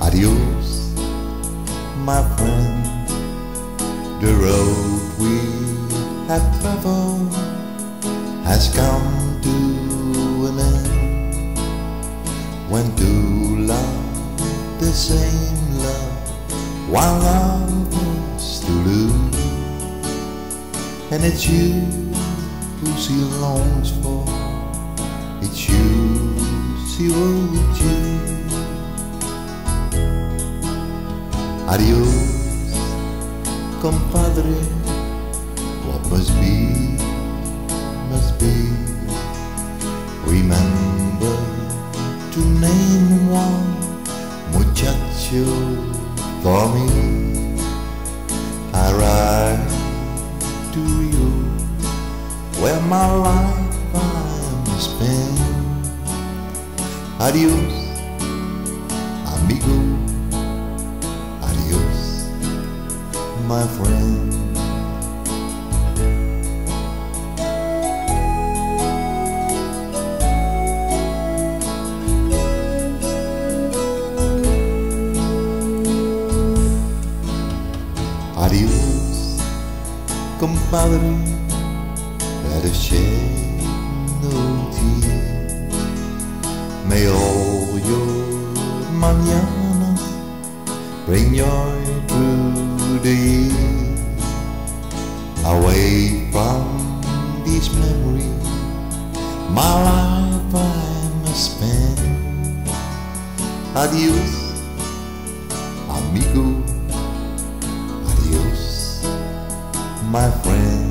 Adios, my friend. The road we have traveled has come to an end. When two love the same love, while love is to lose, and it's you who she longs for, it's you she will choose. Adios, compadre, what must be, must be. Remember to name one muchacho for me. I ride to Rio, where my life I'm spent. Adios, amigo. Adios, my friend. Adios, compadre, let us shed no tears. May all your mañanas bring joy through the years. Away from these memories, my life I must spend. Adios, amigo. Adios, my friend.